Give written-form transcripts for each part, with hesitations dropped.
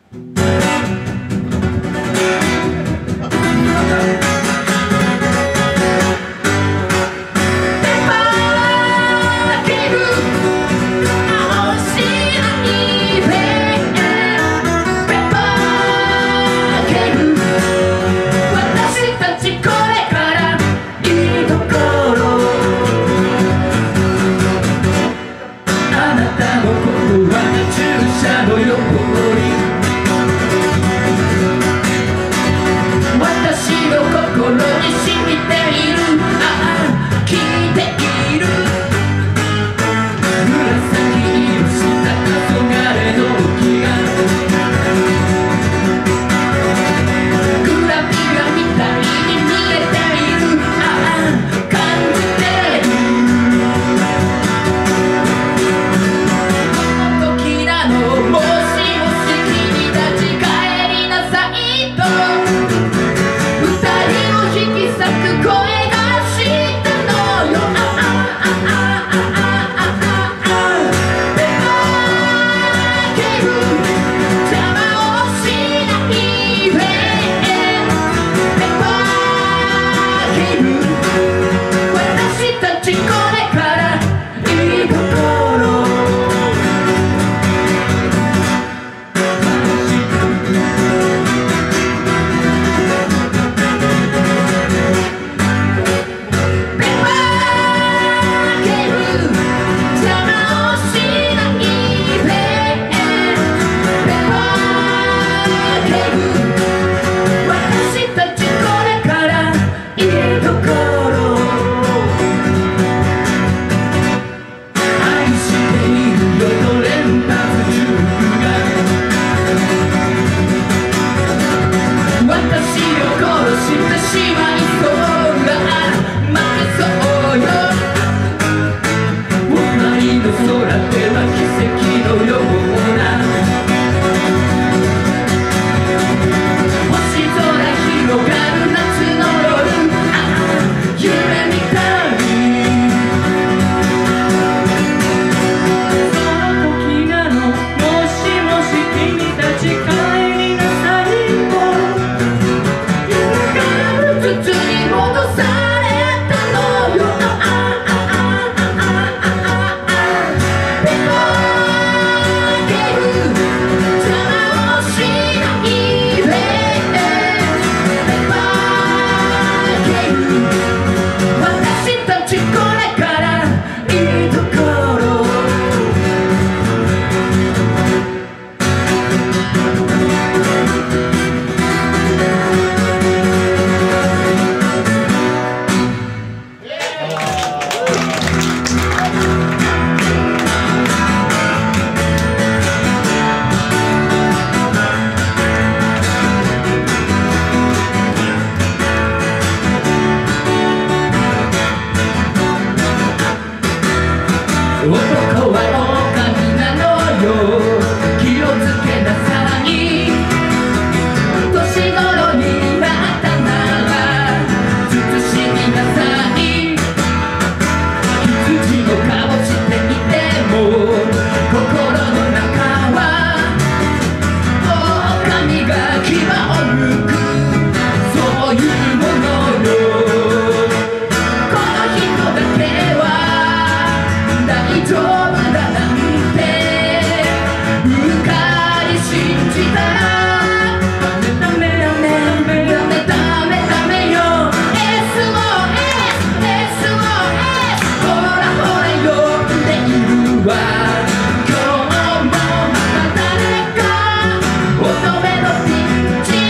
今日もまた誰か乙女のピッチ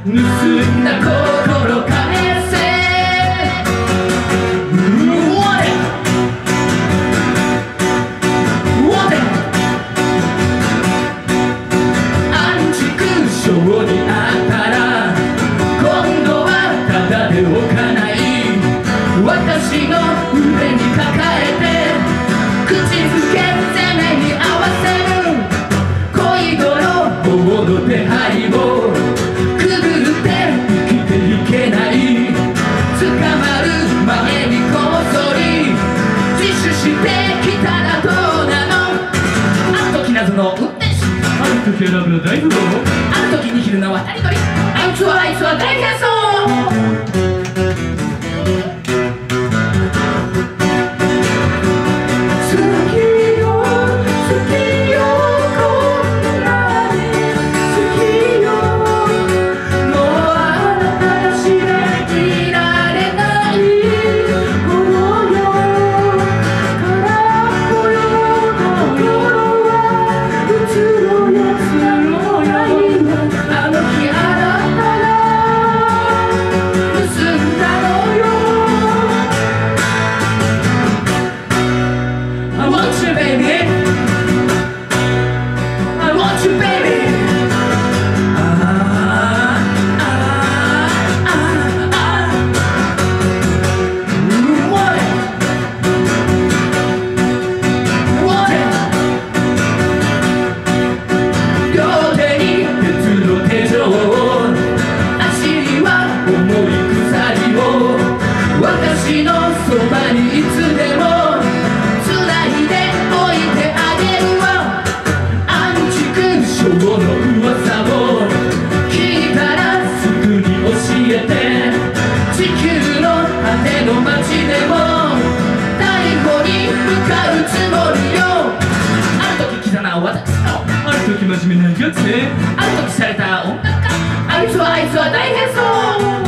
盗んだ心返せ。アンチ勲章にあったら今度はただでおかない。私の腕に抱えて口づけ攻めに合わせる恋泥棒の手配をくぐって生きていけない。捕まる前にこっそり自首してきたらどうなの。あの時謎の運転手、あの時はラブの大富豪、あの時に昼の渡り鳥、あいつは大変そう。私のそばにいつでもつないでおいてあげるわ。アンチ勲章の噂を聞いたらすぐに教えて。地球の果ての街でも逮捕に向かうつもりよ。ある時キザな私の、ある時真面目なやつね、ある時された音楽家、あいつは大変そう。